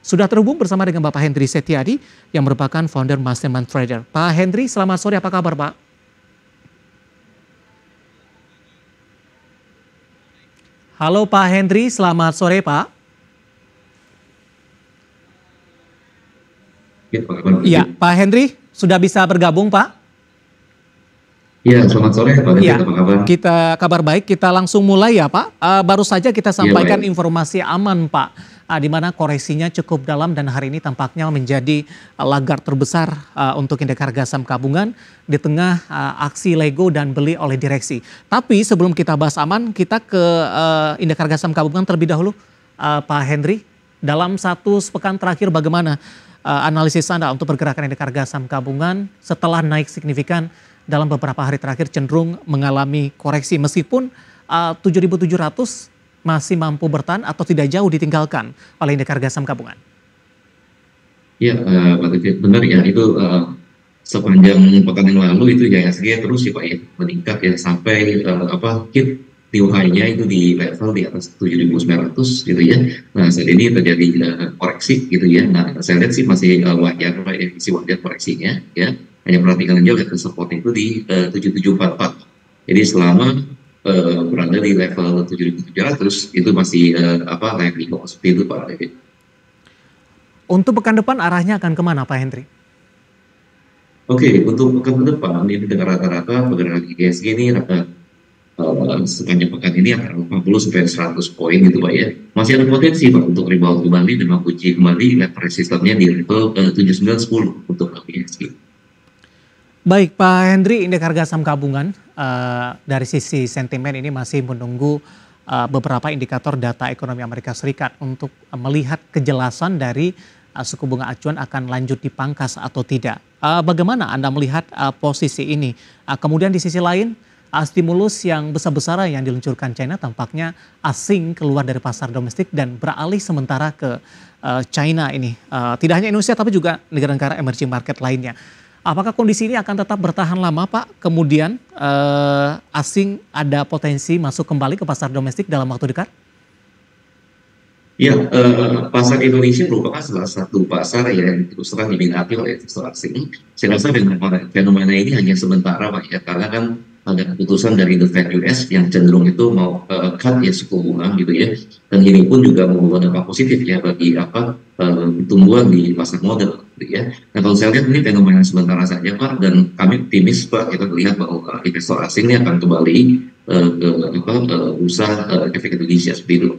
Sudah terhubung bersama dengan Bapak Hendry Setiadi yang merupakan founder Mastermind Trader. Pak Hendry, selamat sore, apa kabar Pak? Halo Pak Hendry, selamat sore Pak. Ya, Pak Hendry sudah bisa bergabung Pak? Ya, selamat sore Pak Hendry, apa kabar? Kita kabar baik, kita langsung mulai ya Pak. Baru saja kita sampaikan informasi aman Pak. Di mana koreksinya cukup dalam dan hari ini tampaknya menjadi lagar terbesar untuk indeks harga saham gabungan di tengah aksi Lego dan beli oleh direksi. Tapi sebelum kita bahas aman, kita ke indeks harga saham gabungan terlebih dahulu. Pak Hendry, dalam satu sepekan terakhir bagaimana analisis Anda untuk pergerakan indeks harga saham gabungan setelah naik signifikan dalam beberapa hari terakhir cenderung mengalami koreksi meskipun 7.700 masih mampu bertahan atau tidak jauh ditinggalkan oleh indeks harga saham gabungan? Ya, Pak David, benar ya, itu sepanjang pekan yang lalu itu IHSG terus ya Pak ya, meningkat ya sampai hit new high-nya itu di level di atas 7.900 gitu ya. Nah, saat ini terjadi koreksi gitu ya. Nah, saya lihat sih masih wajar koreksinya ya. Hanya perhatikan aja lihat support itu di 7744. Jadi selama berada di level 7.700 itu masih layak di bawah seperti itu Pak David. Untuk pekan depan arahnya akan kemana Pak Hendry? Oke, untuk pekan depan ini dengan rata-rata pergerakan IHSG ini sepanjang pekan ini akan 50 sampai 100 poin gitu Pak ya. Masih ada potensi Pak untuk rebound kembali dan mengunci kembali level resistannya di level 7910 untuk IHSG. Baik Pak Hendry, indeks harga saham gabungan dari sisi sentimen ini masih menunggu beberapa indikator data ekonomi Amerika Serikat untuk melihat kejelasan dari suku bunga acuan akan lanjut dipangkas atau tidak. Bagaimana Anda melihat posisi ini? Kemudian di sisi lain, stimulus yang besar-besaran yang diluncurkan China tampaknya asing keluar dari pasar domestik dan beralih sementara ke China ini. Tidak hanya Indonesia tapi juga negara-negara emerging market lainnya. Apakah kondisi ini akan tetap bertahan lama Pak? Kemudian asing ada potensi masuk kembali ke pasar domestik dalam waktu dekat? Ya, pasar Indonesia merupakan salah satu pasar yang terus terang diminati oleh investor asing. Saya rasa fenomena ini hanya sementara Pak ya, karena kan ada keputusan dari The Fed US yang cenderung itu mau cut ya suku bunga gitu ya, dan ini pun juga membawa dampak positif ya bagi pertumbuhan di pasar modal gitu ya. Nah kalau saya lihat ini fenomena sementara saja Pak, dan kami optimis Pak, kita melihat bahwa investor asing ini akan kembali ke usaha efek Indonesia seperti itu.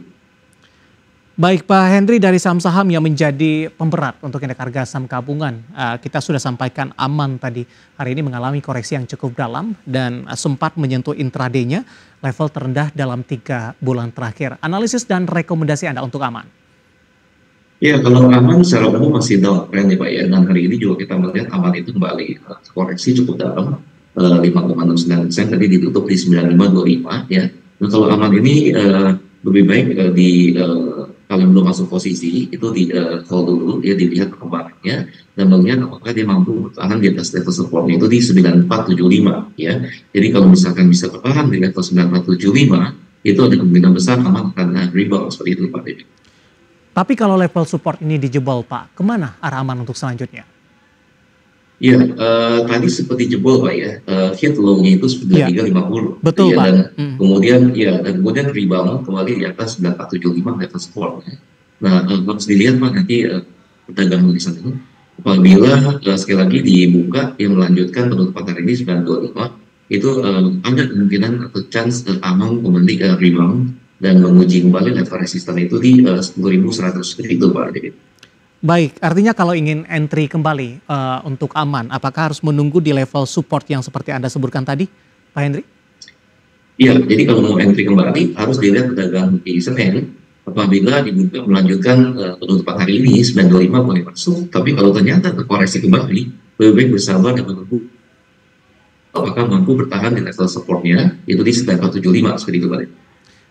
Baik Pak Hendry, dari saham-saham yang menjadi pemberat untuk indeks harga saham gabungan, kita sudah sampaikan aman tadi. Hari ini mengalami koreksi yang cukup dalam dan sempat menyentuh intraday-nya level terendah dalam 3 bulan terakhir. Analisis dan rekomendasi Anda untuk aman? Ya, kalau aman secara umum masih downtrend ya Pak ya. Dan hari ini juga kita melihat aman itu kembali koreksi cukup dalam 5,69%, tadi ditutup di 9525 ya. Nah kalau aman ini lebih baik kalau belum masuk posisi itu di hold dulu ya, dilihat perkembangannya dan melihat apakah dia mampu bertahan di atas level supportnya itu di 9475 ya. Jadi kalau misalkan bisa bertahan di level 9475 itu ada kemungkinan besar aman akan rebound seperti itu Pak David. Tapi kalau level support ini dijebol Pak, kemana arah aman untuk selanjutnya? Ya, tadi seperti jebol Pak ya, hit low-nya itu 9350. Betul ya, Pak. Dan kemudian rebound kembali di atas 9475 level support. Nah, harus dilihat Pak nanti perdagangan di sana. Apabila sekali lagi dibuka yang melanjutkan penutupan hari ini 925, itu ada kemungkinan atau chance aman kembali rebound dan menguji kembali level resisten itu di 10.100 itu Pak David. Baik, artinya kalau ingin entry kembali untuk aman, apakah harus menunggu di level support yang seperti Anda sebutkan tadi, Pak Hendry? Iya, jadi kalau mau entry kembali harus dilihat perdagangan di Senin. Apabila dibuka melanjutkan penutupan hari ini 925 boleh masuk, tapi kalau ternyata terkoreksi kembali, lebih baik bersabar dan menunggu apakah mampu bertahan di level supportnya itu di 975 seperti itu Pak.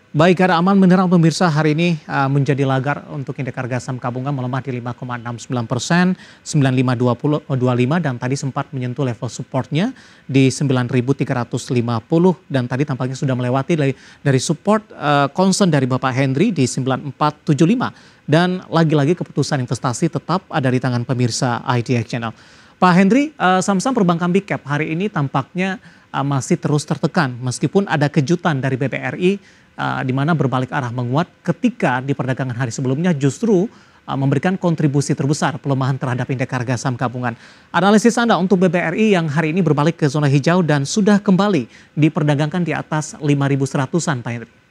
Baik, ada Aman Mineral pemirsa hari ini menjadi lagar untuk indeks harga saham gabungan melemah di 5,69%, 95,25 dan tadi sempat menyentuh level supportnya di 9.350 dan tadi tampaknya sudah melewati dari support concern dari Bapak Henry di 9475 dan lagi-lagi keputusan investasi tetap ada di tangan pemirsa IDX Channel. Pak Henry, saham-saham perbankan big cap hari ini tampaknya masih terus tertekan meskipun ada kejutan dari BBRI di mana berbalik arah menguat ketika di perdagangan hari sebelumnya justru memberikan kontribusi terbesar pelemahan terhadap indeks harga saham gabungan. Analisis Anda untuk BBRI yang hari ini berbalik ke zona hijau dan sudah kembali diperdagangkan di atas 5.100-an, Pak Henry.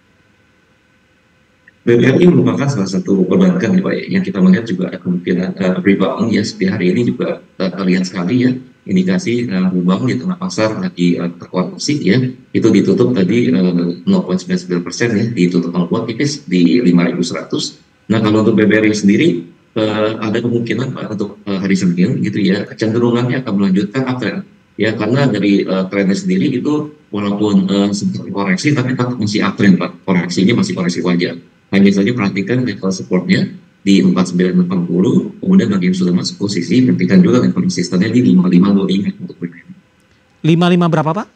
BBRI merupakan salah satu perbankan ya Pak, yang kita melihat juga ada kemungkinan rebound ya, seperti hari ini juga terlihat sekali ya indikasi rebound di tengah pasar lagi terkoreksi ya, itu ditutup tadi 0,99% ya, ditutup menguat tipis di 5.100. Nah kalau untuk BBRI sendiri ada kemungkinan Pak untuk hari Senin gitu ya, kecenderungannya akan melanjutkan uptrend ya, karena dari trennya sendiri itu walaupun sempat koreksi tapi tetap masih uptrend Pak, koreksinya masih koreksi wajar. Hanya saja perhatikan level supportnya di 4980, kemudian bagi yang sudah masuk posisi, perhatikan juga level resistannya di 5525 untuk BBRI. 55 berapa Pak?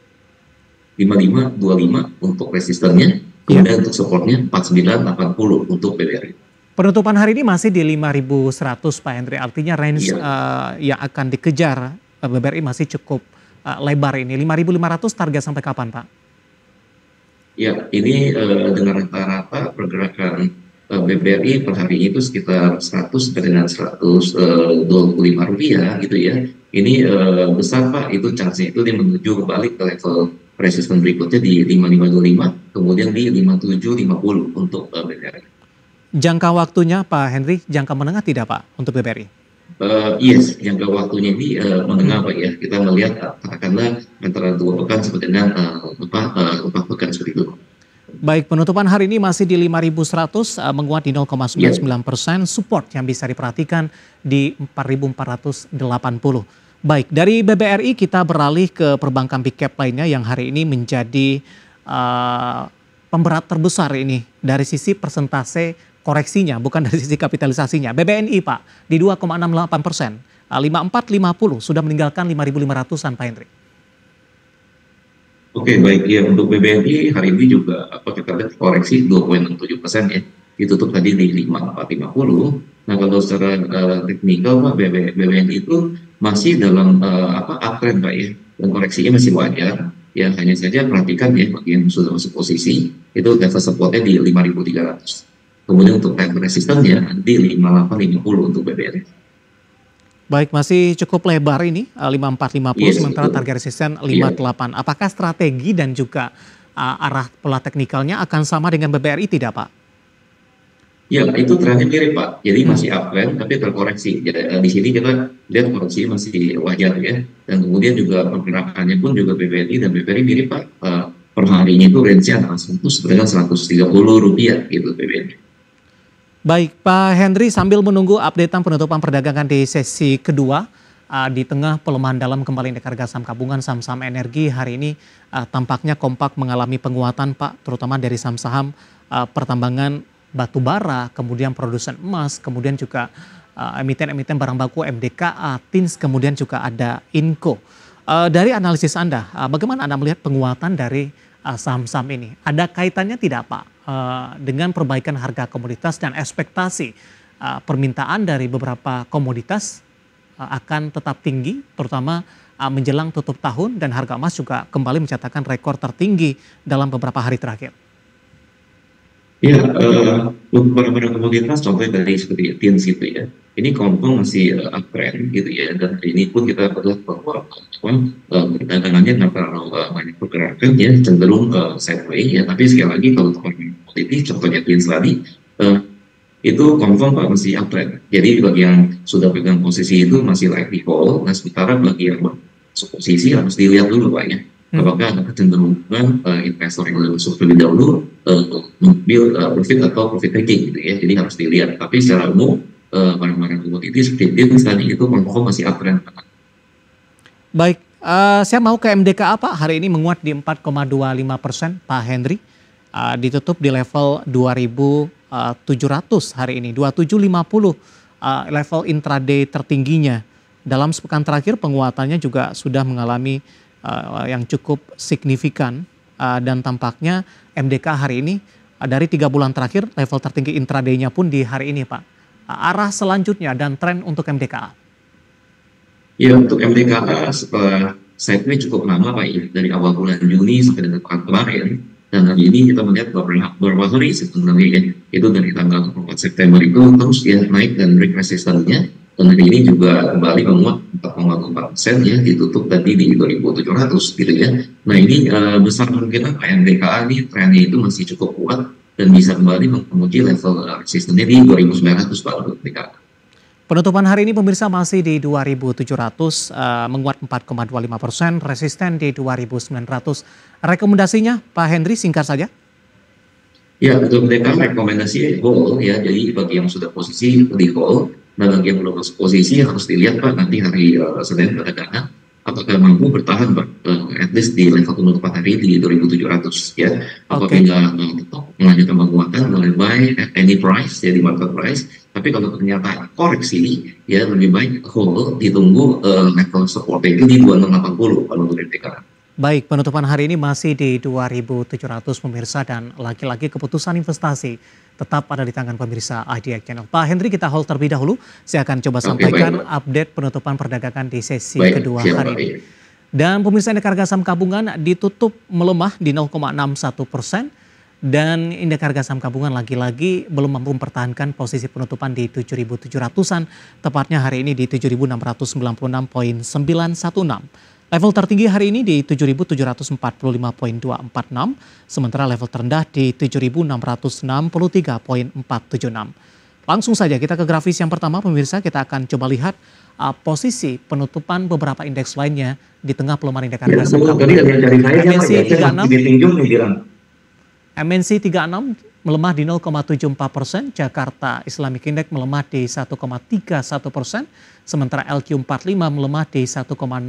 5525 untuk resistannya, kemudian untuk supportnya 4980 untuk BBRI. Penutupan hari ini masih di 5.100 Pak Henry, artinya range yang akan dikejar BBRI masih cukup lebar ini. 5.500 target sampai kapan Pak? Ya, ini dengan rata-rata pergerakan BBRI per hari itu sekitar 100 dengan 125 rupiah gitu ya. Ini besar Pak, itu chance itu dia menuju kembali ke level resisten berikutnya di 5525, kemudian di 5750 untuk BBRI. Jangka waktunya Pak Henry, jangka menengah tidak Pak untuk BBRI? Yes, jangka waktunya ini menengah Pak ya. Kita melihat katakanlah antara 2 pekan sampai dengan 4 pekan seperti itu. Baik, penutupan hari ini masih di 5.100, menguat di 0,99%, support yang bisa diperhatikan di 4.480. Baik, dari BBRI kita beralih ke perbankan big cap lainnya yang hari ini menjadi pemberat terbesar ini dari sisi persentase koreksinya, bukan dari sisi kapitalisasinya. BBNI Pak di 2,68%, 5450 sudah meninggalkan 5.500-an Pak Henry. Oke, baik ya, untuk BBNI hari ini juga kita lihat koreksi 2,67% ya, ditutup tadi di 5450. Nah kalau secara teknikal Pak, BBNI itu masih dalam uptrend Pak ya, dan koreksinya masih wajar ya, hanya saja perhatikan ya bagi yang sudah masuk posisi itu level supportnya di 5.300, kemudian untuk level resistannya di 5850 untuk BBNI. Baik, masih cukup lebar ini 5450, sementara target resisten 58. Apakah strategi dan juga arah pola teknikalnya akan sama dengan BBRI tidak Pak? Ya, itu trennya mirip Pak. Jadi masih uptrend tapi terkoreksi. Jadi, di sini kita lihat koreksi masih wajar ya. Dan kemudian juga pergerakannya pun juga BBRI dan BBRI mirip Pak. Per harinya itu range-nya antara 100 dengan 130 rupiah gitu BBRI. Baik, Pak Henry, sambil menunggu updatean penutupan perdagangan di sesi kedua, di tengah pelemahan dalam kembali indeks harga saham gabungan, saham-saham energi hari ini tampaknya kompak mengalami penguatan Pak, terutama dari saham-saham pertambangan batu bara, kemudian produsen emas, kemudian juga emiten-emiten barang baku MDKA, TINS, kemudian juga ada INCO. Dari analisis Anda, bagaimana Anda melihat penguatan dari saham-saham ini? Ada kaitannya tidak Pak dengan perbaikan harga komoditas dan ekspektasi permintaan dari beberapa komoditas akan tetap tinggi, terutama menjelang tutup tahun, dan harga emas juga kembali mencatatkan rekor tertinggi dalam beberapa hari terakhir? Ya, untuk barang-barang komoditas contohnya dari seperti TINS gitu ya, ini confirm masih uptrend gitu ya, dan ini pun kita melihat bahwa perdagangannya banyak pergerakan ya, cenderung sideways ya, tapi sekali lagi kalau untuk komoditi contohnya TINS tadi itu confirm Pak masih uptrend. Jadi bagi yang sudah pegang posisi itu masih likely hold, nah sementara bagi yang masuk posisi harus dilihat dulu Pak ya. Apakah ada kecenderungan investor yang lebih masuk terlebih dahulu mengambil profit atau profit taking gitu ya. Jadi harus dilihat. Tapi secara umum barang-barang komoditi seperti tadi itu masih uptrend. Baik, saya mau ke MDKA Pak, hari ini menguat di 4,25% Pak Henry. ditutup di level 2.700 hari ini, 2750 level intraday tertingginya. Dalam sepekan terakhir penguatannya juga sudah mengalami yang cukup signifikan dan tampaknya MDK hari ini dari 3 bulan terakhir level tertinggi intraday-nya pun di hari ini Pak. Arah selanjutnya dan tren untuk MDKA. Ya, untuk MDKA setelah sideways cukup lama Pak ya, dari awal bulan Juni sampai dengan pekan kemarin. Dan hari ini kita melihat beberapa hari sebenarnya ya, itu dari tanggal 4 September itu terus ya naik dan break resistannya. Dan hari ini juga kembali menguat 4,4% ya, ditutup tadi di 2.700 gitu ya. Nah ini besar kemungkinan MDKA ini trennya itu masih cukup kuat dan bisa kembali menguji level resistennya di 2.900 Pak untuk MDKA. Penutupan hari ini pemirsa masih di 2.700, menguat 4,25%, resisten di 2.900. Rekomendasinya Pak Henry singkat saja. Ya, untuk MDKA rekomendasi hold ya, jadi bagi yang sudah posisi di hold, nah bagi yang belum masuk posisi harus dilihat Pak nanti hari Senin perdagangan apakah mampu bertahan Pak at least di level penutupan hari di 2.700 ya. Apabila melanjutkan penguatan mulai buy at any price ya di market price, tapi kalau ternyata koreksi ya lebih baik hold, ditunggu level support itu di 2680 kalau untuk MDKA. Baik, penutupan hari ini masih di 2.700 pemirsa dan lagi-lagi keputusan investasi tetap ada di tangan pemirsa IDX Channel. Pak Henry, kita hold terlebih dahulu. Saya akan coba sampaikan update penutupan perdagangan di sesi kedua hari ini. Dan pemirsa indeks harga saham gabungan ditutup melemah di 0,61% dan indeks harga saham gabungan lagi-lagi belum mampu mempertahankan posisi penutupan di 7.700-an, tepatnya hari ini di 7.696.916. Level tertinggi hari ini di 7.745.246, sementara level terendah di 7.663.476. Langsung saja kita ke grafis yang pertama pemirsa, kita akan coba lihat posisi penutupan beberapa indeks lainnya di tengah pelemahan indeks harga saham gabungan. MNC 36 melemah di 0,74%, Jakarta Islamic Index melemah di 1,31%, sementara LQ45 melemah di 1,09%.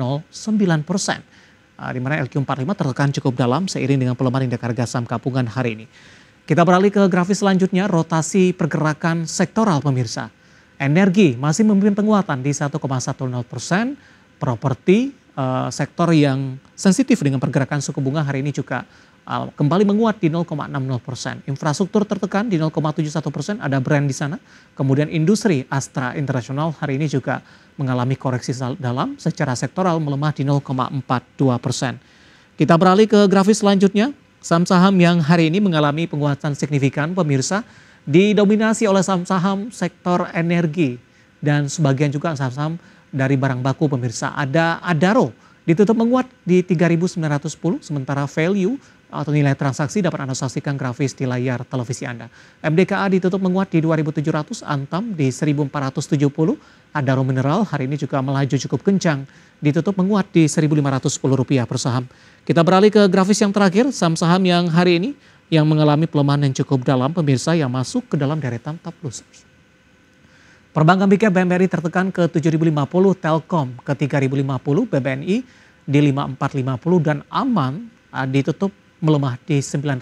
Di mana LQ45 tertekan cukup dalam seiring dengan pelemahan indeks harga saham gabungan hari ini. Kita beralih ke grafis selanjutnya, rotasi pergerakan sektoral pemirsa. Energi masih memimpin penguatan di 1,10%, properti sektor yang sensitif dengan pergerakan suku bunga hari ini juga kembali menguat di 0,60%. Infrastruktur tertekan di 0,71%, ada brand di sana. Kemudian industri Astra International hari ini juga mengalami koreksi dalam, secara sektoral melemah di 0,42%. Kita beralih ke grafis selanjutnya, saham-saham yang hari ini mengalami penguatan signifikan pemirsa, didominasi oleh saham-saham sektor energi dan sebagian juga saham-saham dari barang baku pemirsa. Ada Adaro ditutup menguat di 3.910, sementara value atau nilai transaksi dapat Anda saksikan grafis di layar televisi Anda. MDKA ditutup menguat di 2.700, Antam di 1.470, Adaro Mineral hari ini juga melaju cukup kencang, ditutup menguat di Rp1.510 per saham. Kita beralih ke grafis yang terakhir, saham-saham yang hari ini yang mengalami pelemahan yang cukup dalam pemirsa yang masuk ke dalam deretan top losers. Perbankan Big Cap BMRI tertekan ke 7.050, Telkom ke 3.050, BBNI di 5.450 dan Aman ditutup melemah di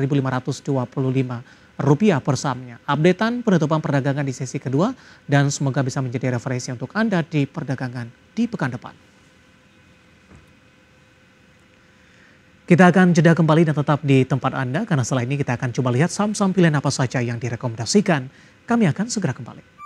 Rp9.525 per sahamnya. Updatean penutupan perdagangan di sesi kedua dan semoga bisa menjadi referensi untuk Anda di perdagangan di pekan depan. Kita akan jeda kembali dan tetap di tempat Anda karena setelah ini kita akan coba lihat saham-saham pilihan apa saja yang direkomendasikan. Kami akan segera kembali.